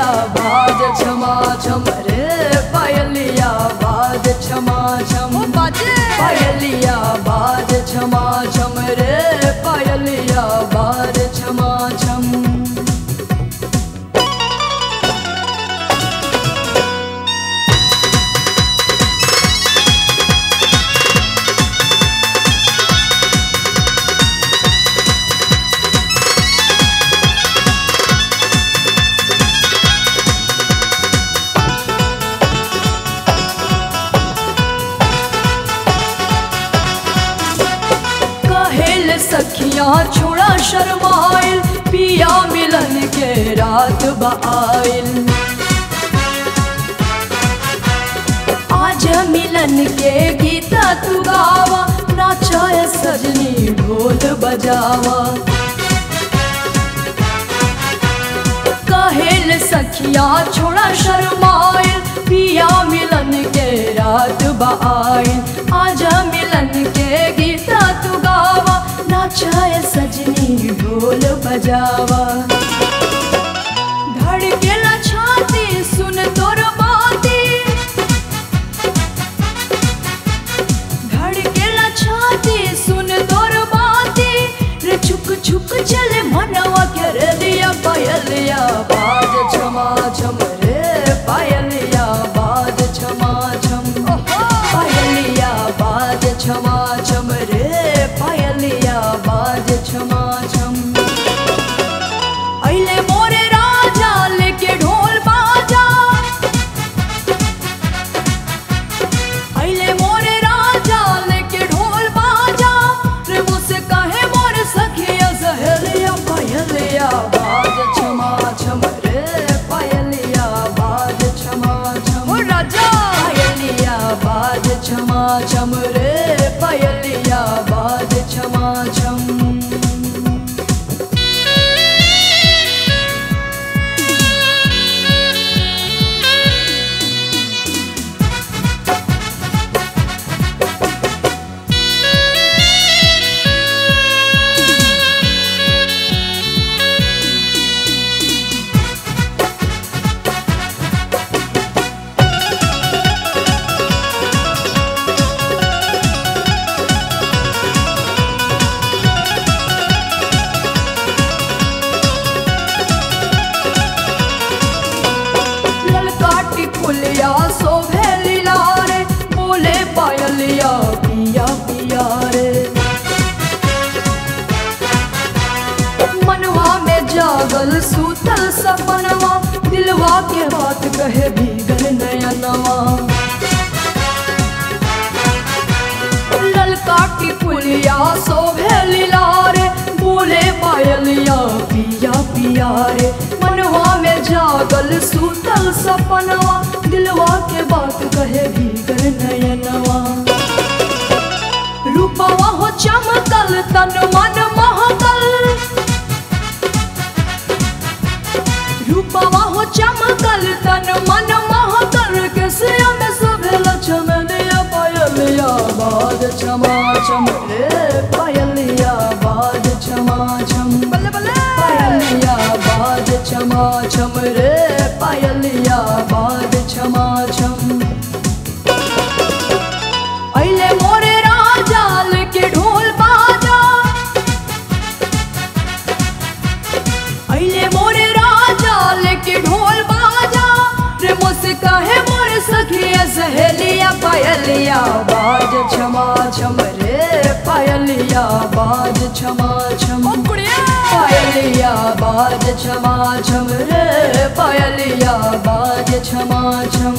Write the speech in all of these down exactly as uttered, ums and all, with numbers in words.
बाज छमा छम रे पायलिया बाज छमा छम बाजे पायलिया बाज छमा छम रे पायलिया बाज छमा छम। सखियाँ छोड़ा शर्माइल पिया मिलन के रात बाइल। आज मिलन के गीता तू गावा नाचाए सजनी ढोल बजावा। कहेल सखियाँ छोड़ा शर्माइल पिया मिलन के रात बाइल। आज मिलन के गीता तू गावा नाचाए सजनी ढोल बजावा। धड़केला छाती सुन तोर बाती धड़केला छाती सुन तोर बाती रे छुक छुक चले मनवा के रे दिया पायलिया बाज छमा छम रे पायलिया बाज छमा छम पायलिया बाज छमा छम रे पायलिया बाज छमा छम। अइले मोरे राजा लेके ढोल बाजा अइले मोरे राजा लेके ढोल बाजा रे मुझसे कहे मोरे सखिया सहेलिया पायलिया बाज छमा छम रे पायलिया बाज छमा छम राजा पायलिया बाज छमा छम रे पायलिया बाज छमा छम। पिया पिया रे मनवा में जागल सूतल सपनवा दिलवा के बात कहे भीगल नयनवा। ललका की पुलिया शोभे लीला रे बोले पायलिया पिया पिया रे मनवा में जागल सूतल सपनवा दिलवा के बात कहे भीगल नयनवा। रूपवा हो चमकल तन मन महकल रूपवा हो चमकल तन मन महकल केसिया में शोभेला चमेलिया पायलिया बाज छमा छम रे पायलिया बाज छमा छम बल्ले बल्ले पायलिया बाज छमा छम रे पायलिया बाज छमा छम। अइले मोरे राजा लेके ढोल बाजा अइले मोरे राजा लेके ढोल बाजा रे मुझसे कहे मोरे सखिया सहेलिया पायलिया बाज छमा छम रे पायलिया बाज छमा छम पायलिया बाज छमा छम रे पायलिया बाज छमा छम।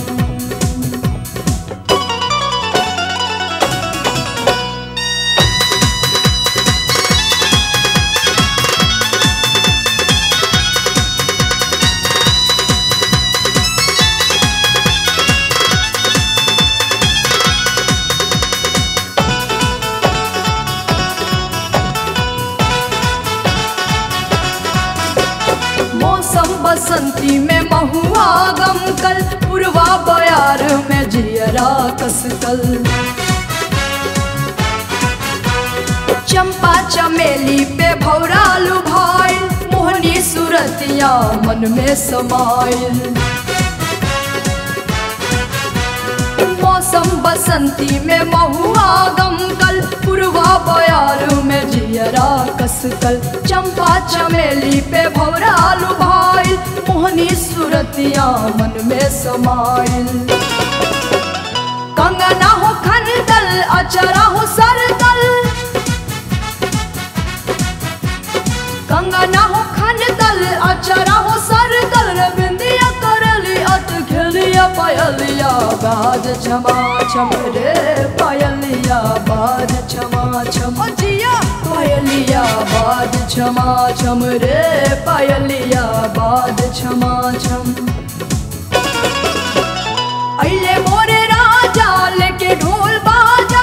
बसंती में महुआ गमकल पुरवा बयार में जियरा कसकल। चंपा चमेली पे भौरा लुभाइल मोहनी सूरतिया मन में समाइल। मौसम बसंती में महुआ गमकल, पुरवा बयार में जियरा कसकल। चंपा चमेली पे भौरा लुभाइल, मोहनी सूरतिया मन में समाइल। कंगना हो खनदल, अचरा हो सरदल, कंगना हो खनदल, अचरा हो सरदल। रे बिंदिया करली अत खेलिया पायलिया, बाज छमा छम रे पायलिया, बाज छमा छम जिया पायलिया, बाज छमा छम रे पायलिया, बाज छमा छम। अइले मोरे राजा लेके ढोल बाजा,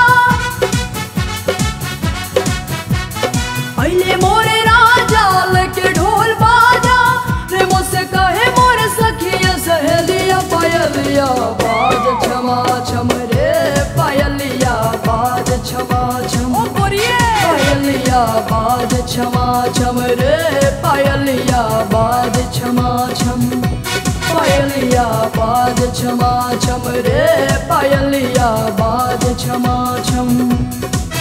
अइले मोरे राजा लेके ढोल बाजा। रे मुझसे कहे मोरे सखिया सहेलिया, पायलिया बाज छमा छम रे पायलिया, बाज छमा छम। ओ बोरिए पायलिया बाज छमा छम रे पायलिया, बाज छमा छम। पायलिया बाज छमा छम रे पायलिया, बाज छमा छम।